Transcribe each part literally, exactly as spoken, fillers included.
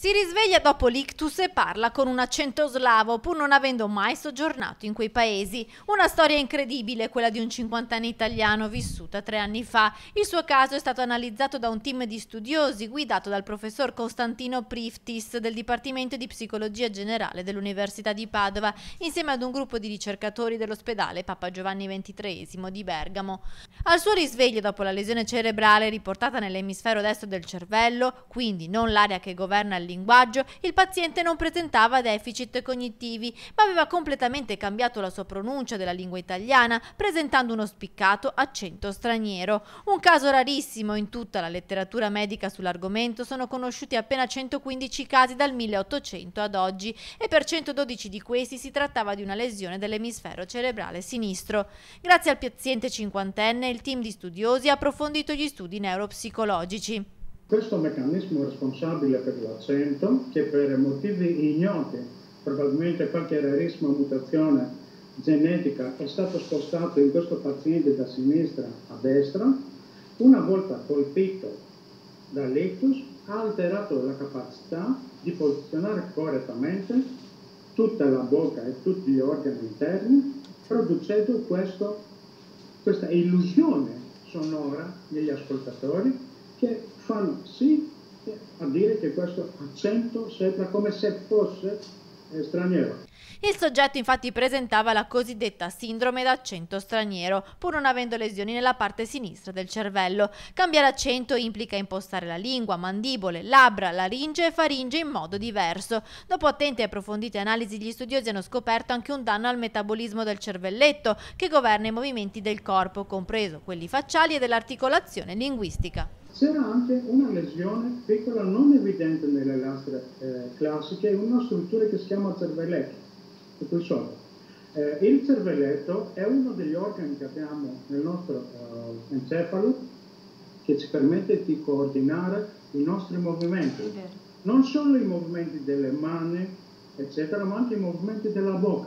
Si risveglia dopo l'ictus e parla con un accento slavo, pur non avendo mai soggiornato in quei paesi. Una storia incredibile, quella di un cinquantenne italiano vissuta tre anni fa. Il suo caso è stato analizzato da un team di studiosi guidato dal professor Costantino Priftis del Dipartimento di Psicologia Generale dell'Università di Padova, insieme ad un gruppo di ricercatori dell'ospedale Papa Giovanni ventitreesimo di Bergamo. Al suo risveglio dopo la lesione cerebrale riportata nell'emisfero destro del cervello, quindi non l'area che governa il linguaggio, il paziente non presentava deficit cognitivi, ma aveva completamente cambiato la sua pronuncia della lingua italiana, presentando uno spiccato accento straniero. Un caso rarissimo. In tutta la letteratura medica sull'argomento sono conosciuti appena centoquindici casi dal milleottocento ad oggi, e per centododici di questi si trattava di una lesione dell'emisfero cerebrale sinistro. Grazie al paziente cinquantenne, il team di studiosi ha approfondito gli studi neuropsicologici. Questo meccanismo responsabile per l'accento, che per motivi ignoti, probabilmente qualche rarissima mutazione genetica, è stato spostato in questo paziente da sinistra a destra, una volta colpito dall'ictus, ha alterato la capacità di posizionare correttamente tutta la bocca e tutti gli organi interni, producendo questo, questa illusione sonora negli ascoltatori, che fanno sì a dire che questo accento sembra come se fosse eh, straniero. Il soggetto infatti presentava la cosiddetta sindrome d'accento straniero, pur non avendo lesioni nella parte sinistra del cervello. Cambiare accento implica impostare la lingua, mandibole, labbra, laringe e faringe in modo diverso. Dopo attente e approfondite analisi, gli studiosi hanno scoperto anche un danno al metabolismo del cervelletto, che governa i movimenti del corpo, compreso quelli facciali e dell'articolazione linguistica. C'era anche una lesione piccola non evidente nelle lastre eh, classiche, una struttura che si chiama cervelletto, qui sotto. Eh, il cervelletto è uno degli organi che abbiamo nel nostro eh, encefalo, che ci permette di coordinare i nostri movimenti, non solo i movimenti delle mani, eccetera, ma anche i movimenti della bocca.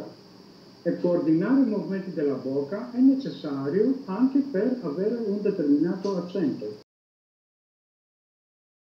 E coordinare i movimenti della bocca è necessario anche per avere un determinato accento.